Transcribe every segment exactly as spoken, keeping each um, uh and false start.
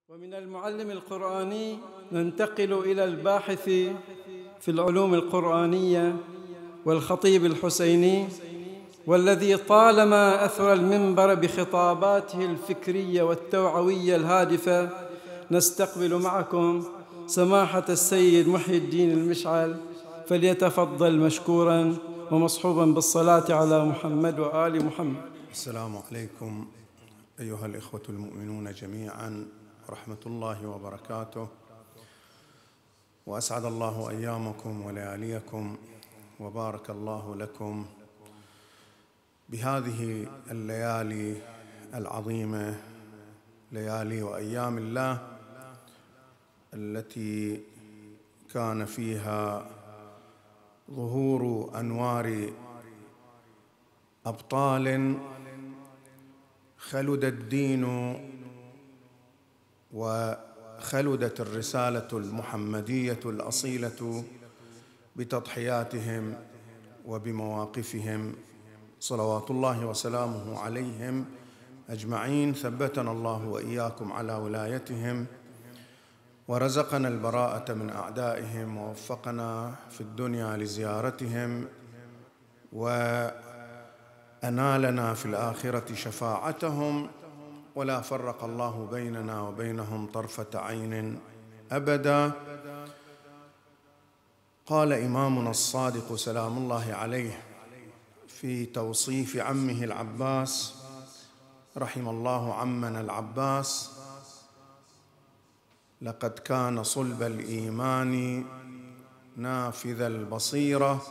ومن المعلم القرآني ننتقل إلى الباحث في العلوم القرآنية والخطيب الحسيني، والذي طالما أثرى المنبر بخطاباته الفكرية والتوعوية الهادفة. نستقبل معكم سماحة السيد محي الدين المشعل، فليتفضل مشكورا ومصحوبا بالصلاة على محمد وآل محمد. السلام عليكم أيها الإخوة المؤمنون جميعا ورحمة الله وبركاته، وأسعد الله أيامكم ولياليكم، وبارك الله لكم بهذه الليالي العظيمة، ليالي وأيام الله التي كان فيها ظهور أنوار أبطال خلد الدين وخلدت الرسالة المحمدية الأصيلة بتضحياتهم وبمواقفهم صلوات الله وسلامه عليهم أجمعين. ثبتنا الله وإياكم على ولايتهم، ورزقنا البراءة من أعدائهم، ووفقنا في الدنيا لزيارتهم، وأنالنا في الآخرة شفاعتهم، ولا فرق الله بيننا وبينهم طرفة عين أبدا. قال إمامنا الصادق سلام الله عليه في توصيف عمه العباس: رحم الله عمنا العباس، لقد كان صلب الإيمان نافذ البصيرة،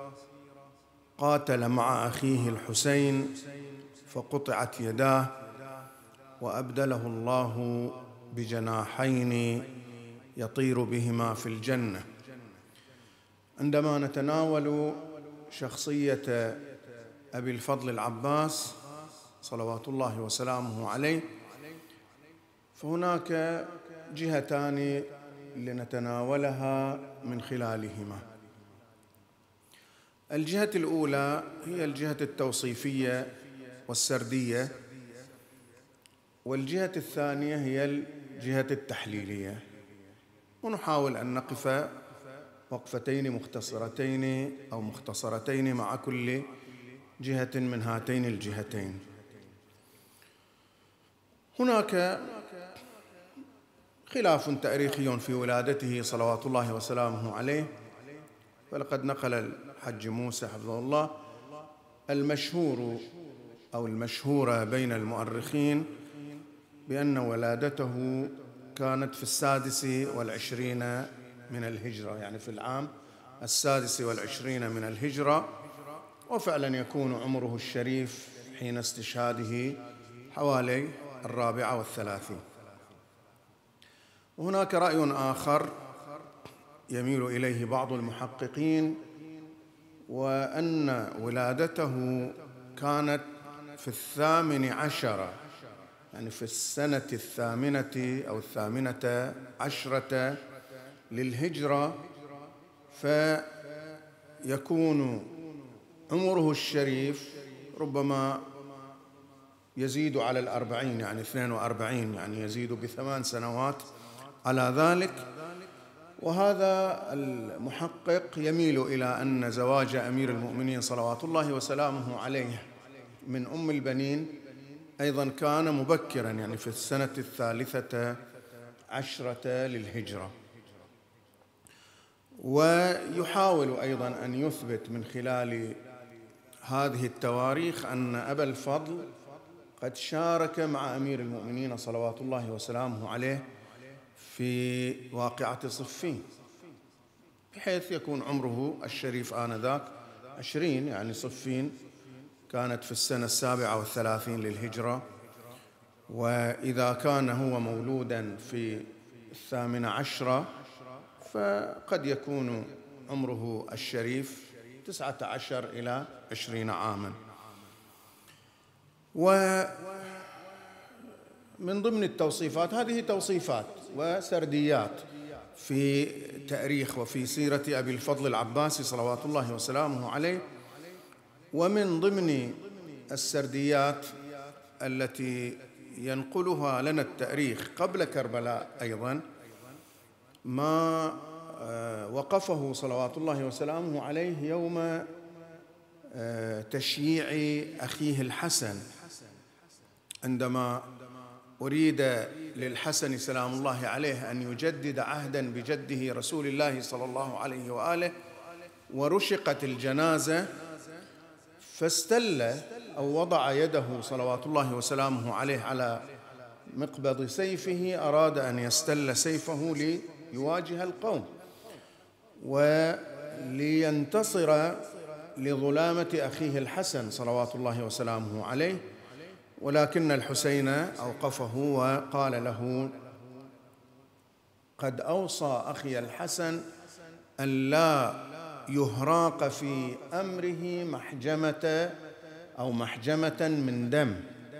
قاتل مع أخيه الحسين فقطعت يداه، وأبدله الله بجناحين يطير بهما في الجنة. عندما نتناول شخصية أبي الفضل العباس صلوات الله وسلامه عليه، فهناك جهتان لنتناولها من خلالهما. الجهة الأولى هي الجهة التوصيفية والسردية، والجهة الثانية هي الجهة التحليلية، ونحاول أن نقف وقفتين مختصرتين أو مختصرتين مع كل جهة من هاتين الجهتين. هناك خلاف تاريخي في ولادته صلوات الله وسلامه عليه، فلقد نقل الحج موسى حفظه الله المشهور أو المشهورة بين المؤرخين بأن ولادته كانت في السادس والعشرين من الهجرة، يعني في العام السادس والعشرين من الهجرة، وفعلا يكون عمره الشريف حين استشهاده حوالي الرابعة والثلاثين. وهناك رأي آخر يميل إليه بعض المحققين، وأن ولادته كانت في الثامن عشر، يعني في السنة الثامنة أو الثامنة عشرة للهجرة، فيكون عمره الشريف ربما يزيد على الأربعين، يعني اثنين وأربعين، يعني يزيد بثمان سنوات على ذلك. وهذا المحقق يميل إلى أن زواج أمير المؤمنين صلوات الله وسلامه عليه من أم البنين أيضا كان مبكرا، يعني في السنة الثالثة عشرة للهجرة. ويحاول أيضا أن يثبت من خلال هذه التواريخ أن أبا الفضل قد شارك مع أمير المؤمنين صلوات الله وسلامه عليه في واقعة صفين، بحيث يكون عمره الشريف آنذاك عشرين، يعني صفين كانت في السنة السابعة والثلاثين للهجرة، وإذا كان هو مولودا في الثامنة عشرة فقد يكون عمره الشريف تسعة عشر إلى عشرين عاما. ومن ضمن التوصيفات، هذه توصيفات وسرديات في تاريخ وفي سيرة أبي الفضل العباسي صلوات الله وسلامه عليه، ومن ضمن السرديات التي ينقلها لنا التاريخ قبل كربلاء أيضا ما وقفه صلوات الله وسلامه عليه يوم تشييع أخيه الحسن، عندما أريد للحسن سلام الله عليه أن يجدد عهدا بجده رسول الله صلى الله عليه وآله، ورشقت الجنازة فاستل أو وضع يده صلوات الله وسلامه عليه على مقبض سيفه، أراد أن يستل سيفه ليواجه القوم ولينتصر لظلامة أخيه الحسن صلوات الله وسلامه عليه، ولكن الحسين أوقفه وقال له: قد أوصى أخي الحسن أن لا يهراق في أمره محجمة أو محجمة من دم.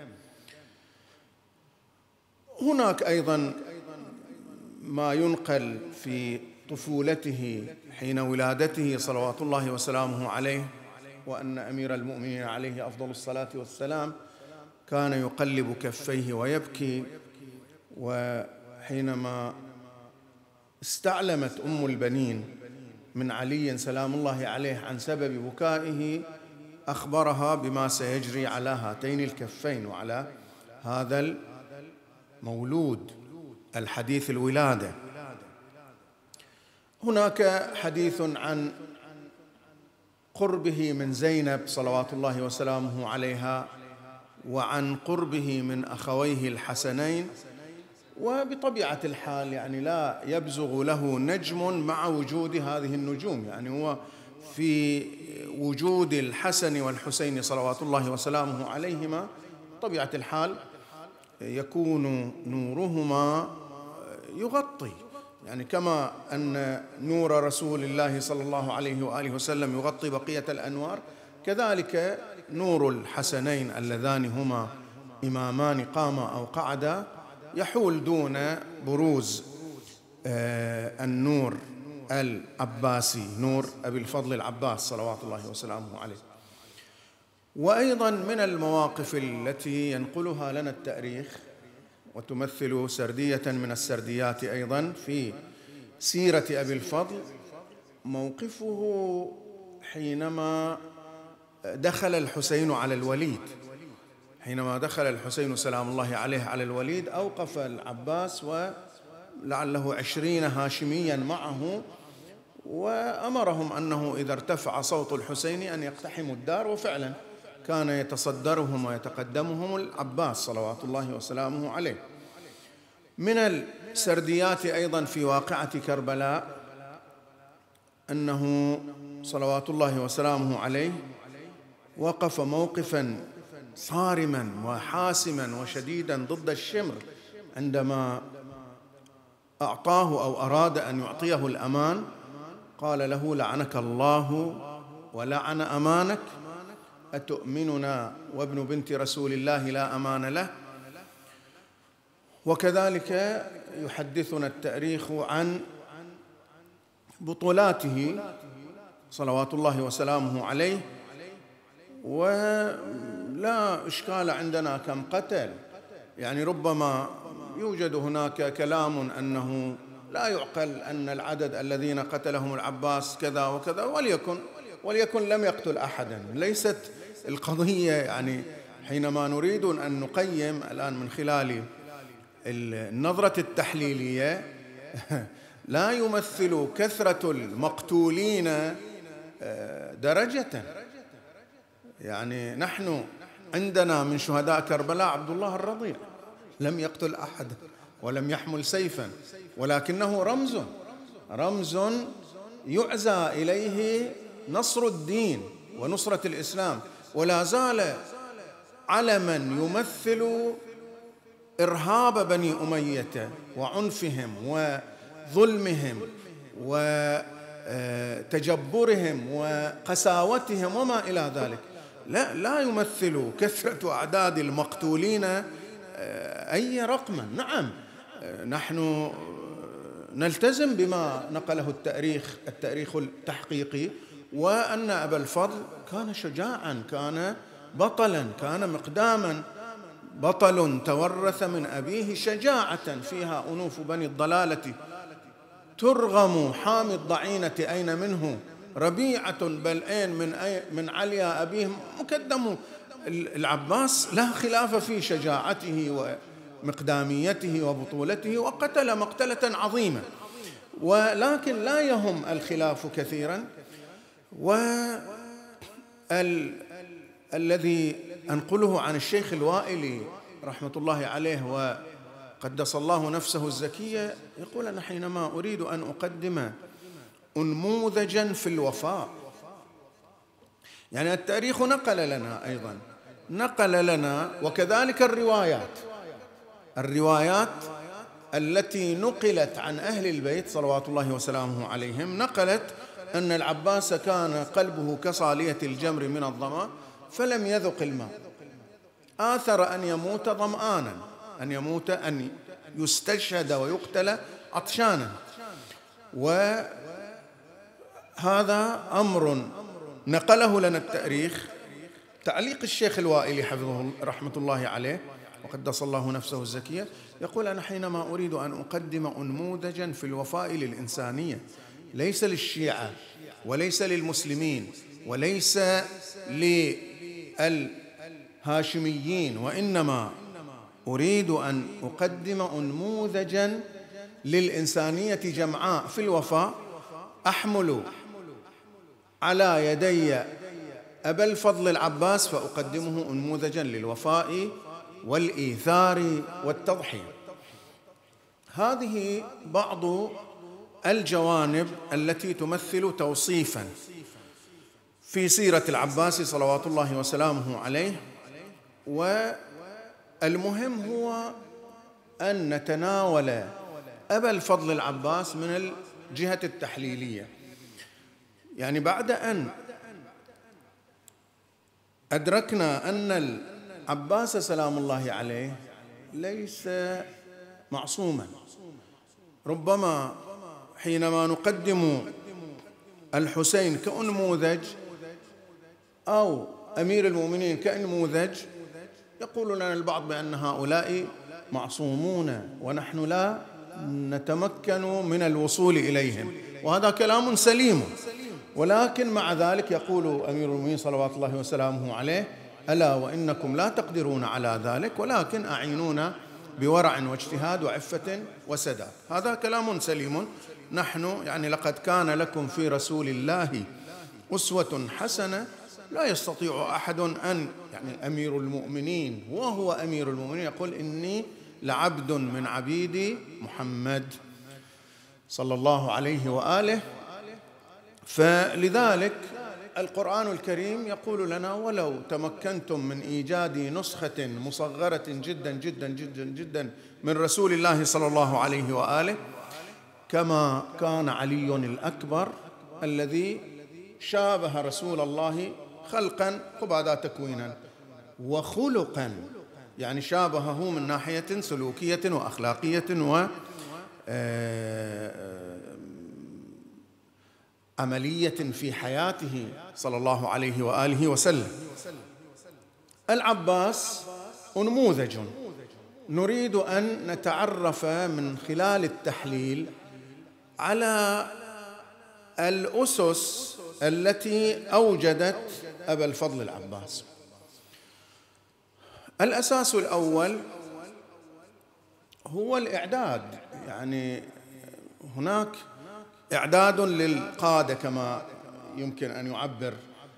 هناك أيضا ما ينقل في طفولته حين ولادته صلوات الله وسلامه عليه، وأن أمير المؤمنين عليه أفضل الصلاة والسلام كان يقلب كفيه ويبكي، وحينما استعلمت أم البنين من علي سلام الله عليه عن سبب بكائه أخبرها بما سيجري على هاتين الكفين وعلى هذا المولود الحديث الولادة. هناك حديث عن قربه من زينب صلوات الله وسلامه عليها، وعن قربه من أخويه الحسنين، وبطبيعة الحال يعني لا يبزغ له نجم مع وجود هذه النجوم، يعني هو في وجود الحسن والحسين صلوات الله وسلامه عليهما طبيعة الحال يكون نورهما يغطي، يعني كما أن نور رسول الله صلى الله عليه وآله وسلم يغطي بقية الأنوار، كذلك نور الحسنين اللذان هما إمامان قاما أو قعدا يحول دون بروز النور العباسي، نور أبي الفضل العباس صلوات الله وسلامه عليه. وأيضا من المواقف التي ينقلها لنا التاريخ وتمثل سردية من السرديات أيضا في سيرة أبي الفضل، موقفه حينما دخل الحسين على الوليد. حينما دخل الحسين سلام الله عليه على الوليد أوقف العباس ولعله عشرين هاشميا معه، وأمرهم أنه إذا ارتفع صوت الحسين أن يقتحموا الدار، وفعلا كان يتصدرهم ويتقدمهم العباس صلوات الله وسلامه عليه. من السرديات أيضا في واقعة كربلاء أنه صلوات الله وسلامه عليه وقف موقفا صارما وحاسما وشديدا ضد الشمر عندما أعطاه أو أراد أن يعطيه الأمان، قال له: لعنك الله ولعن أمانك، أتؤمننا وابن بنت رسول الله لا أمان له. وكذلك يحدثنا التاريخ عن بطولاته صلوات الله وسلامه عليه، ولا إشكال عندنا كم قتل، يعني ربما يوجد هناك كلام أنه لا يعقل أن العدد الذين قتلهم العباس كذا وكذا، وليكن وليكن لم يقتل أحدا. ليست القضية يعني حينما نريد أن نقيم الآن من خلال النظرة التحليلية لا يمثل كثرة المقتولين درجة. يعني نحن عندنا من شهداء كربلاء عبد الله الرضيع لم يقتل أحد ولم يحمل سيفا، ولكنه رمز رمز يعزى إليه نصر الدين ونصرة الإسلام، ولا زال علما يمثل إرهاب بني أمية وعنفهم وظلمهم وتجبرهم وقساوتهم وما إلى ذلك. لا لا يمثل كثرة أعداد المقتولين أي رقما. نعم نحن نلتزم بما نقله التاريخ التاريخ التحقيقي، وأن أبا الفضل كان شجاعا، كان بطلا، كان مقداما بطل تورث من أبيه شجاعة فيها أنوف بني الضلالة، ترغم حامي الضعينة أين منه ربيعة بل أين من, أي من عليا أبيه مكدم. العباس لا خلاف في شجاعته ومقداميته وبطولته، وقتل مقتلة عظيمة، ولكن لا يهم الخلاف كثيرا. والذي أنقله عن الشيخ الوائلي رحمة الله عليه وقدس الله نفسه الزكية، يقول: أنا حينما أريد أن أقدم أنموذجا في الوفاء، يعني التاريخ نقل لنا أيضا نقل لنا وكذلك الروايات الروايات التي نقلت عن أهل البيت صلوات الله وسلامه عليهم، نقلت أن العباس كان قلبه كصالية الجمر من الظمأ فلم يذق الماء، آثر أن يموت ظمآنا، أن يموت أن يستشهد ويقتل عطشانا. وهذا أمر نقله لنا التاريخ. تعليق الشيخ الوائلي حفظه رحمة الله عليه وقدس الله نفسه الزكية يقول: أنا حينما أريد أن أقدم أنموذجا في الوفاء للإنسانية، ليس للشيعة وليس للمسلمين وليس للهاشميين، وإنما أريد أن أقدم أنموذجا للإنسانية جمعاء في الوفاء، أحمل على يدي أبا الفضل العباس فأقدمه أنموذجا للوفاء والإيثار والتضحية. هذه بعض الجوانب التي تمثل توصيفا في سيرة العباس صلوات الله وسلامه عليه. والمهم هو أن نتناول أبا الفضل العباس من الجهة التحليلية، يعني بعد أن أدركنا أن العباس سلام الله عليه ليس معصوما، ربما حينما نقدم الحسين كأنموذج أو أمير المؤمنين كأنموذج يقول لنا البعض بأن هؤلاء معصومون ونحن لا نتمكن من الوصول إليهم، وهذا كلام سليم. ولكن مع ذلك يقول أمير المؤمنين صلوات الله وسلامه عليه: ألا وإنكم لا تقدرون على ذلك ولكن أعينونا بورع واجتهاد وعفة وسداد. هذا كلام سليم. نحن يعني لقد كان لكم في رسول الله أسوة حسنة، لا يستطيع أحد أن يعني أمير المؤمنين وهو أمير المؤمنين يقول: إني لعبد من عبيد محمد صلى الله عليه وآله. فلذلك القرآن الكريم يقول لنا: ولو تمكنتم من إيجاد نسخة مصغرة جدا جدا جدا جدا من رسول الله صلى الله عليه وآله، كما كان علي الأكبر الذي شابه رسول الله خلقا وبعد تكوينا وخلقا، يعني شابهه من ناحية سلوكية وأخلاقية و عملية في حياته صلى الله عليه وآله وسلم. العباس نموذج نريد أن نتعرف من خلال التحليل على الأسس التي أوجدت أبا الفضل العباس. الأساس الأول هو الإعداد، يعني هناك إعداد للقادة كما يمكن أن يعبر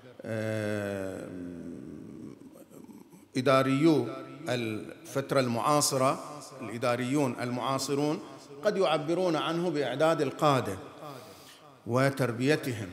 إداريو الفترة المعاصرة، الإداريون المعاصرون قد يعبرون عنه بإعداد القادة وتربيتهم.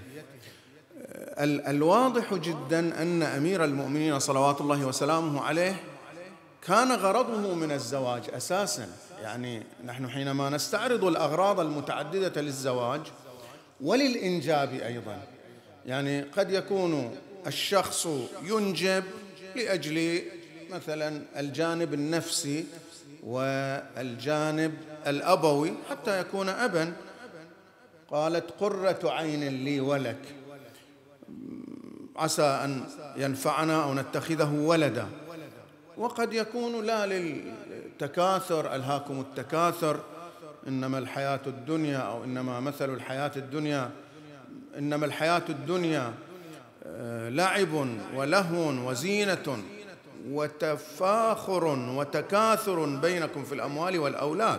الواضح جدا أن أمير المؤمنين صلوات الله وسلامه عليه كان غرضه من الزواج أساسا، يعني نحن حينما نستعرض الأغراض المتعددة للزواج وللإنجاب أيضا، يعني قد يكون الشخص ينجب لأجل مثلا الجانب النفسي والجانب الأبوي حتى يكون أبا. قالت: قرة عين لي ولك، عسى أن ينفعنا أو نتخذه ولدا. وقد يكون لا للتكاثر، ألهاكم التكاثر، إنما الحياة الدنيا، أو إنما مثل الحياة الدنيا، إنما الحياة الدنيا لعب ولهو وزينة وتفاخر وتكاثر بينكم في الأموال والأولاد.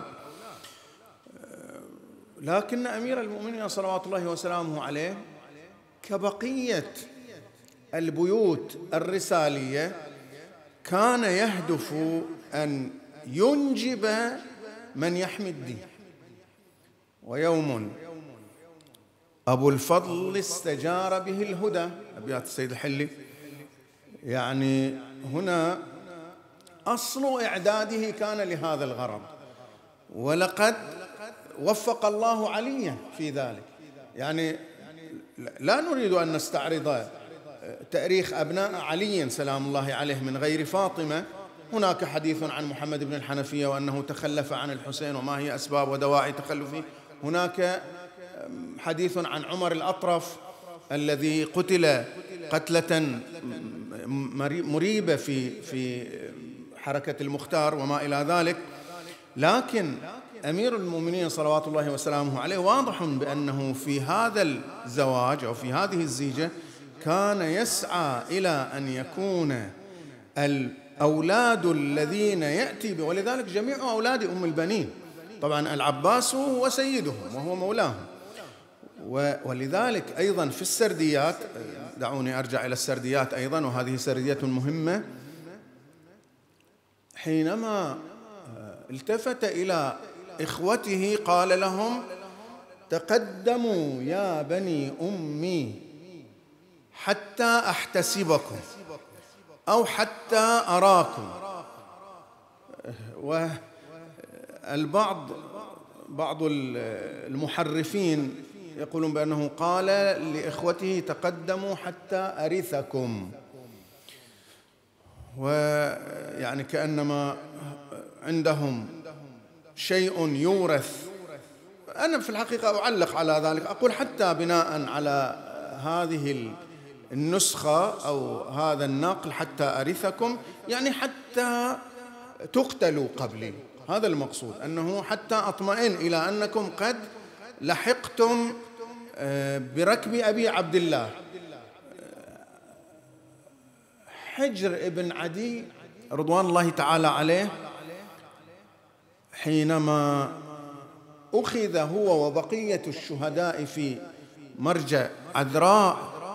لكن أمير المؤمنين صلوات الله وسلامه عليه كبقية البيوت الرسالية كان يهدف أن ينجب من يحمي الدين. ويوم أبو الفضل استجار به الهدى، أبيات السيد الحلي. يعني هنا أصل إعداده كان لهذا الغرض، ولقد وفق الله عليا في ذلك. يعني لا نريد أن نستعرض تاريخ أبناء علي سلام الله عليه من غير فاطمة. هناك حديث عن محمد بن الحنفية وأنه تخلف عن الحسين وما هي أسباب ودواعي تخلفه. هناك حديث عن عمر الأطرف الذي قتل قتلة مريبة في في حركة المختار وما إلى ذلك. لكن أمير المؤمنين صلوات الله وسلامه عليه واضح بأنه في هذا الزواج أو في هذه الزيجة كان يسعى إلى أن يكون الأولاد الذين يأتي به، ولذلك جميع أولاد أم البنين طبعا العباس هو سيدهم وهو مولاهم. ولذلك أيضا في السرديات، دعوني أرجع إلى السرديات أيضا، وهذه سردية مهمة، حينما التفت إلى إخوته قال لهم: تقدموا يا بني أمي حتى أحتسبكم أو حتى أراكم. والبعض بعض المحرفين يقولون بأنه قال لإخوته: تقدموا حتى أرثكم، ويعني كأنما عندهم شيء يورث. أنا في الحقيقة أعلق على ذلك، أقول حتى بناء على هذه النسخة أو هذا النقل حتى أرثكم، يعني حتى تقتلوا قبلي. هذا المقصود، أنه حتى أطمئن إلى أنكم قد لحقتم بركب أبي عبد الله. حجر ابن عدي رضوان الله تعالى عليه حينما أخذ هو وبقية الشهداء في مرجع عذراء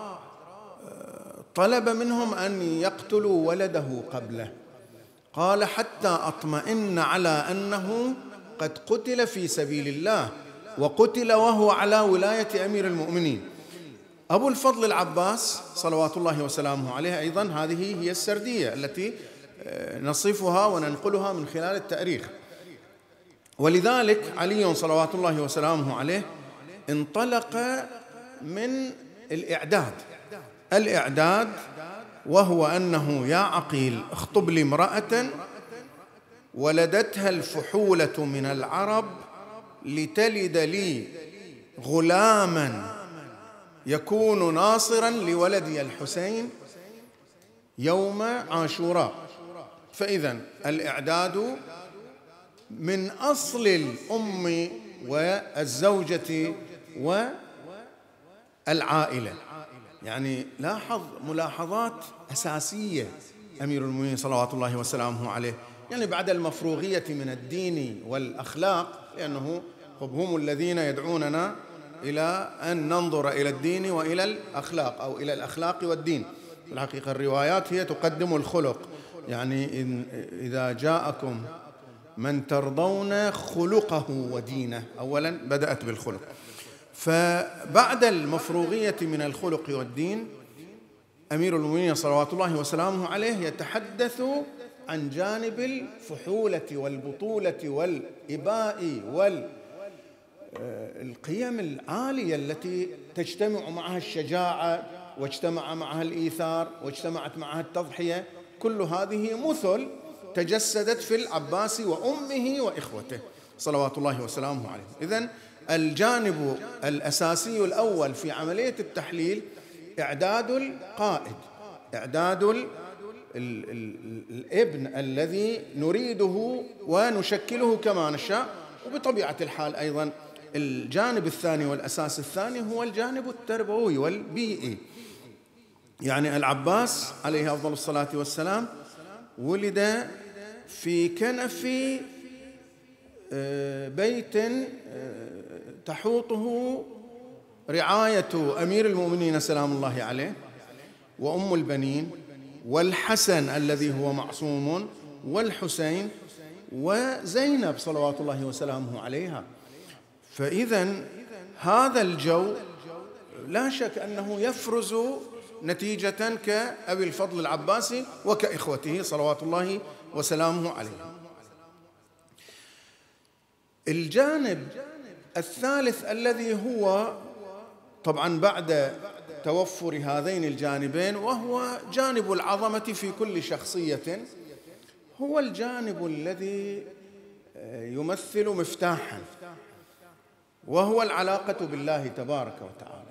طلب منهم أن يقتلوا ولده قبله. قال: حتى أطمئن على أنه قد قتل في سبيل الله وقتل وهو على ولاية أمير المؤمنين. أبو الفضل العباس صلوات الله وسلامه عليه أيضا هذه هي السردية التي نصفها وننقلها من خلال التاريخ. ولذلك علي صلوات الله وسلامه عليه انطلق من الإعداد الإعداد وهو أنه: يا عقيل اخطب لي امرأة ولدتها الفحولة من العرب لتلد لي غلاما يكون ناصرا لولدي الحسين يوم عاشوراء. فإذا الإعداد من أصل الأم والزوجة والعائلة. يعني لاحظ ملاحظات أساسية أمير المؤمنين صلوات الله وسلامه عليه، يعني بعد المفروغية من الدين والأخلاق، لأنه هم الذين يدعوننا إلى أن ننظر إلى الدين وإلى الأخلاق، أو إلى الأخلاق والدين. في الحقيقة الروايات هي تقدم الخلق، يعني إن إذا جاءكم من ترضون خلقه ودينه، أولا بدأت بالخلق. فبعد المفروغية من الخلق والدين أمير المؤمنين صلوات الله وسلامه عليه يتحدث عن جانب الفحولة والبطولة والإباء والقيم العالية التي تجتمع معها الشجاعة، واجتمع معها الإيثار، واجتمعت معها التضحية. كل هذه مثل تجسدت في العباس وأمه وإخوته صلوات الله وسلامه عليه. إذن الجانب الأساسي الأول في عملية التحليل إعداد القائد، إعداد ال ال الابن الذي نريده ونشكله كما نشاء. وبطبيعة الحال أيضا الجانب الثاني والأساس الثاني هو الجانب التربوي والبيئي. يعني العباس عليه أفضل الصلاة والسلام ولد في كنف بيت تحوطه رعاية أمير المؤمنين سلام الله عليه وأم البنين والحسن الذي هو معصوم والحسين وزينب صلوات الله وسلامه عليها. فإذا هذا الجو لا شك أنه يفرز نتيجة كأبي الفضل العباسي وكإخوته صلوات الله وسلامه عليه. الجانب الثالث الذي هو طبعا بعد توفر هذين الجانبين وهو جانب العظمة في كل شخصية، هو الجانب الذي يمثل مفتاحا، وهو العلاقة بالله تبارك وتعالى.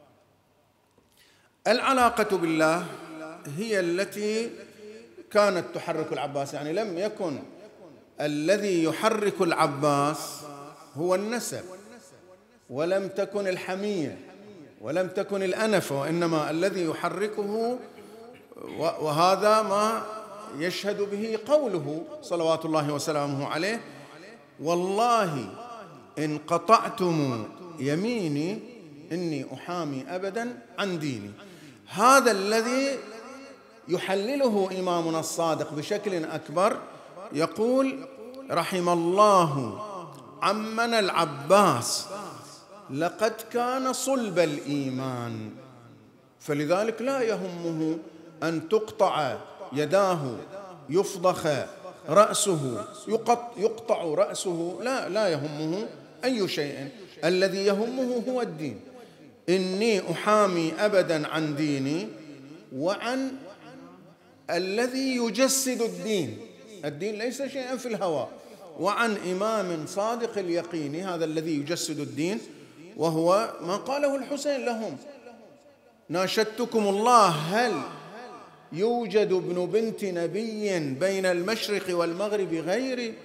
العلاقة بالله هي التي كانت تحرك العباس، يعني لم يكن الذي يحرك العباس هو النسب، ولم تكن الحمية، ولم تكن الأنفة، وإنما الذي يحركه، وهذا ما يشهد به قوله صلوات الله وسلامه عليه: والله إن قطعتم يميني إني أحامي أبدا عن ديني. هذا الذي يحلله إمامنا الصادق بشكل أكبر، يقول: رحم الله عمنا العباس لقد كان صلب الإيمان، فلذلك لا يهمه أن تقطع يداه، يفضخ رأسه، يقطع رأسه، لا لا يهمه أي شيء، الذي يهمه هو الدين. إني أحامي أبدا عن ديني وعن الذي يجسد الدين، الدين ليس شيئا في الهواء، وعن إمام صادق اليقين، هذا الذي يجسد الدين، وهو ما قاله الحسين لهم: ناشدتكم الله هل يوجد ابن بنت نبي بين المشرق والمغرب غيري.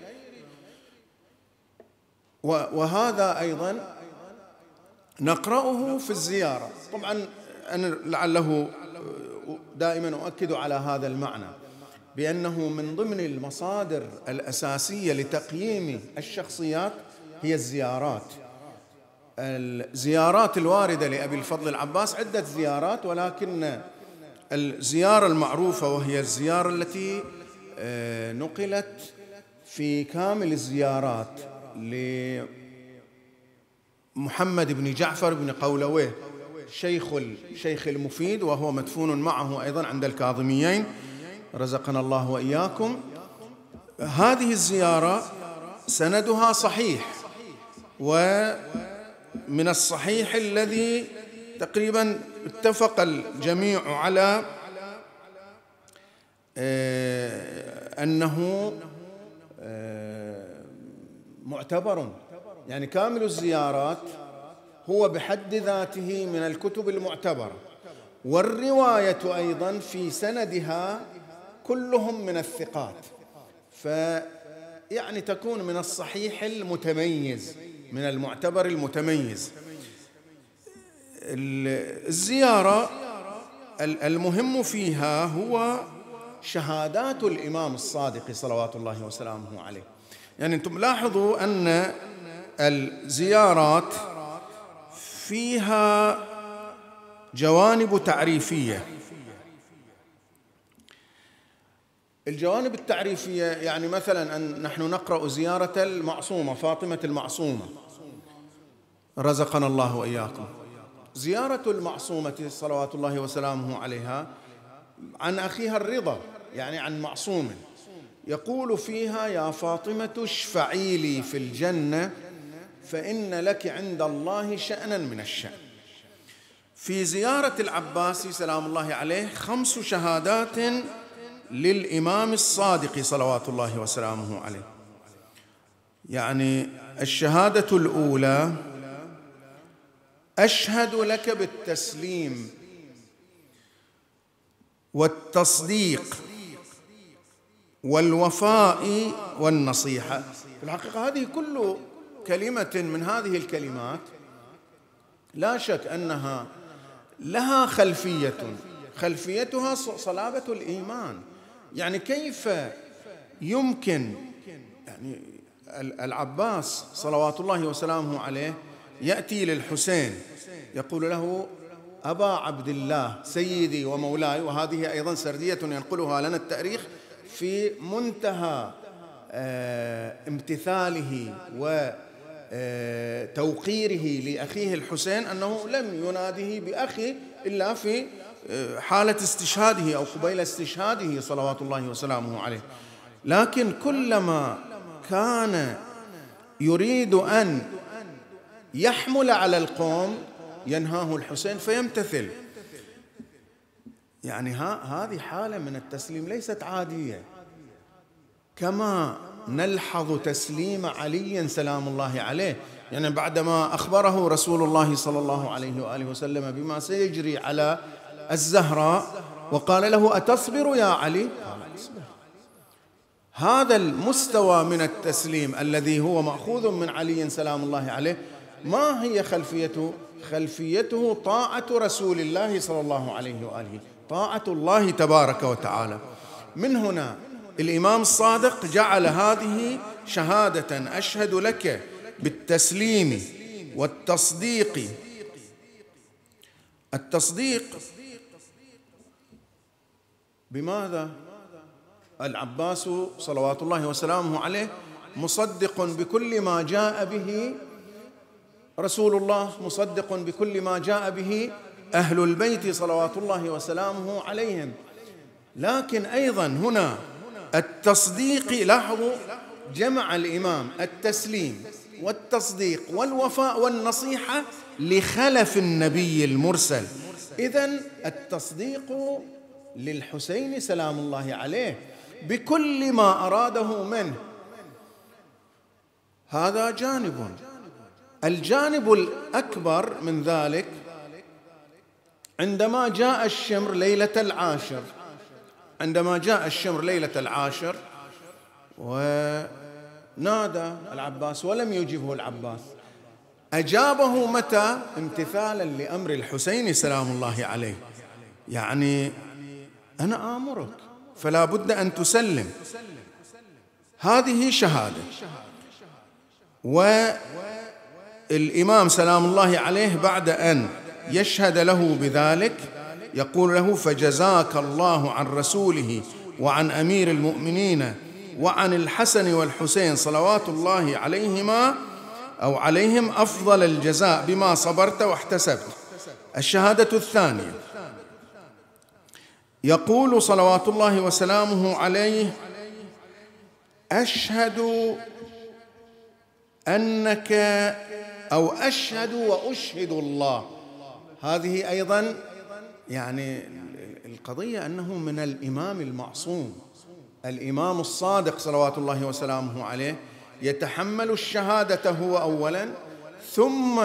وهذا أيضا نقرأه في الزيارة. طبعا أنا لعله دائما أؤكد على هذا المعنى، بأنه من ضمن المصادر الأساسية لتقييم الشخصيات هي الزيارات. الزيارات الواردة لأبي الفضل العباس عدة زيارات، ولكن الزيارة المعروفة وهي الزيارة التي نقلت في كامل الزيارات لمحمد بن جعفر بن قولويه شيخ الشيخ المفيد، وهو مدفون معه أيضا عند الكاظميين رزقنا الله وإياكم. هذه الزيارة سندها صحيح، ومن الصحيح الذي تقريبا اتفق الجميع على أنه معتبر، يعني كامل الزيارات هو بحد ذاته من الكتب المعتبرة، والرواية أيضا في سندها كلهم من الثقات، فيعني تكون من الصحيح المتميز، من المعتبر المتميز. الزيارة المهم فيها هو شهادات الإمام الصادق صلوات الله وسلامه عليه. يعني أنتم لاحظوا أن الزيارات فيها جوانب تعريفية. الجوانب التعريفية يعني مثلا أن نحن نقرأ زيارة المعصومة فاطمة المعصومة رزقنا الله وإياكم. زيارة المعصومة صلوات الله وسلامه عليها عن أخيها الرضا، يعني عن معصوم، يقول فيها: يا فاطمة اشفعي لي في الجنة فإن لك عند الله شأنا من الشأن. في زيارة العباسي سلام الله عليه خمس شهادات للإمام الصادق صلوات الله وسلامه عليه. يعني الشهادة الأولى: أشهد لك بالتسليم والتصديق والوفاء والنصيحة. في الحقيقة هذه كل كلمة من هذه الكلمات لا شك أنها لها خلفية، خلفيتها صلابة الإيمان. يعني كيف يمكن يعني العباس صلوات الله وسلامه عليه يأتي للحسين يقول له أبا عبد الله سيدي ومولاي، وهذه أيضا سردية ينقلها لنا التاريخ في منتهى امتثاله وتوقيره لأخيه الحسين، أنه لم يناده بأخي إلا في حالة استشهاده أو قبيل استشهاده صلوات الله وسلامه عليه. لكن كلما كان يريد أن يحمل على القوم ينهاه الحسين فيمتثل. يعني هذه حالة من التسليم ليست عادية، كما نلحظ تسليم علي سلام الله عليه. يعني بعدما أخبره رسول الله صلى الله عليه وآله وسلم بما سيجري على الزهراء وقال له أتصبر يا علي؟ قال أصبر. هذا المستوى من التسليم الذي هو مأخوذ من علي سلام الله عليه، ما هي خلفيته؟ خلفيته طاعة رسول الله صلى الله عليه وآله، طاعة الله تبارك وتعالى. من هنا الإمام الصادق جعل هذه شهادة أشهد لك بالتسليم والتصديق. التصديق بماذا؟ العباس صلوات الله وسلامه عليه مصدق بكل ما جاء به رسول الله، مصدق بكل ما جاء به أهل البيت صلوات الله وسلامه عليهم. لكن أيضا هنا التصديق، لاحظوا جمع الإمام التسليم والتصديق والوفاء والنصيحة لخلف النبي المرسل. إذن التصديق للحسين سلام الله عليه بكل ما أراده منه، هذا جانب. الجانب الأكبر من ذلك عندما جاء الشمر ليلة العاشر، عندما جاء الشمر ليلة العاشر ونادى العباس ولم يجبه العباس، أجابه متى؟ امتثالا لأمر الحسين سلام الله عليه. يعني أنا آمرك فلا بد أن تسلم. هذه شهادة. والإمام سلام الله عليه بعد أن يشهد له بذلك يقول له فجزاك الله عن رسوله وعن أمير المؤمنين وعن الحسن والحسين صلوات الله عليهما أو عليهم أفضل الجزاء بما صبرت واحتسبت. الشهادة الثانية يقول صلوات الله وسلامه عليه أشهد أنك أو أشهد وأشهد الله. هذه أيضا يعني القضية أنه من الإمام المعصوم، الإمام الصادق صلوات الله وسلامه عليه يتحمل الشهادة هو أولا، ثم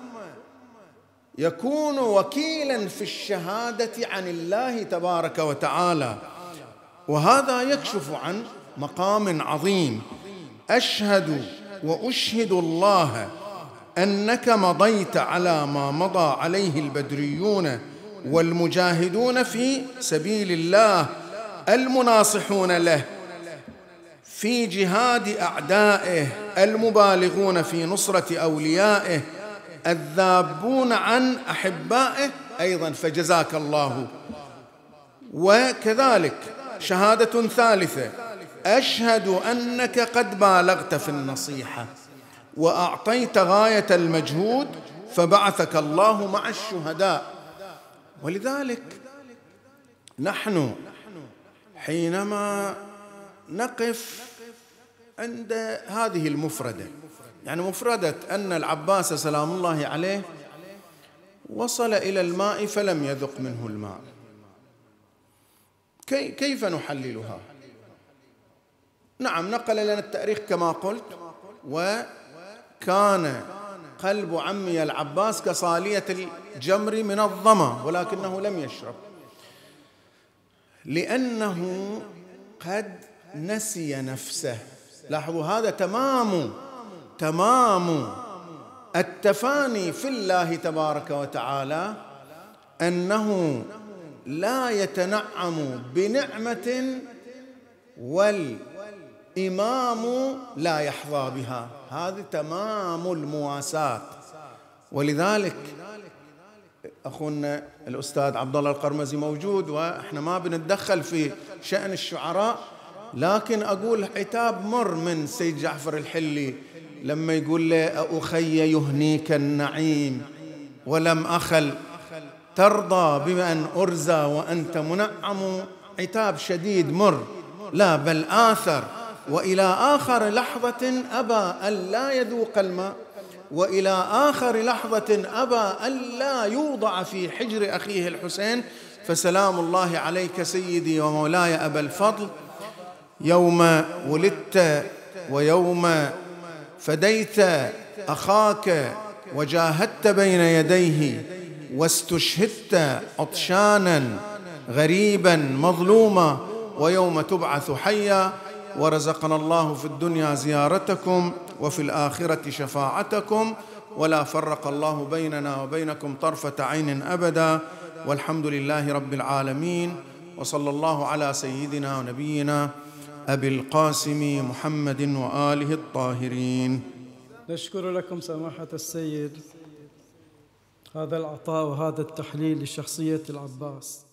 يكون وكيلا في الشهادة عن الله تبارك وتعالى، وهذا يكشف عن مقام عظيم. أشهد وأشهد الله أنك مضيت على ما مضى عليه البدريون والمجاهدون في سبيل الله المناصحون له في جهاد أعدائه المبالغون في نصرة أوليائه الذابون عن أحبائه أيضا فجزاك الله. وكذلك شهادة ثالثة أشهد أنك قد بالغت في النصيحة وأعطيت غاية المجهود فبعثك الله مع الشهداء. ولذلك نحن حينما نقف عند هذه المفردة، يعني مفردة أن العباس سلام الله عليه وصل إلى الماء فلم يذق منه الماء، كي كيف نحللها؟ نعم نقل لنا التاريخ كما قلت، وكان قلب عمي العباس كصالية الجمر من الظما ولكنه لم يشرب، لأنه قد نسي نفسه. لاحظوا هذا تمام تمام التفاني في الله تبارك وتعالى، أنه لا يتنعم بنعمة والإمام لا يحظى بها. هذا تمام المواساة. ولذلك أخونا الأستاذ عبد الله القرمزي موجود، وإحنا ما بنتدخل في شأن الشعراء، لكن أقول عتاب مر من سيد جعفر الحلي لما يقول له: أخي يهنيك النعيم ولم أخل ترضى بأن أرزى وأنت منعم. عتاب شديد مر، لا بل آثر. وإلى آخر لحظة أبى ألا يذوق الماء، وإلى آخر لحظة أبى ألا يوضع في حجر أخيه الحسين. فسلام الله عليك سيدي ومولاي أبا الفضل، يوم ولدت ويوم فديت أخاك وجاهدت بين يديه واستشهدت عطشانا غريبا مظلوما، ويوم تبعث حيا. ورزقنا الله في الدنيا زيارتكم وفي الآخرة شفاعتكم، ولا فرق الله بيننا وبينكم طرفة عين أبدا. والحمد لله رب العالمين، وصلى الله على سيدنا ونبينا أبي القاسم محمد وآله الطاهرين. نشكر لكم سماحة السيد هذا العطاء وهذا التحليل لشخصية العباس.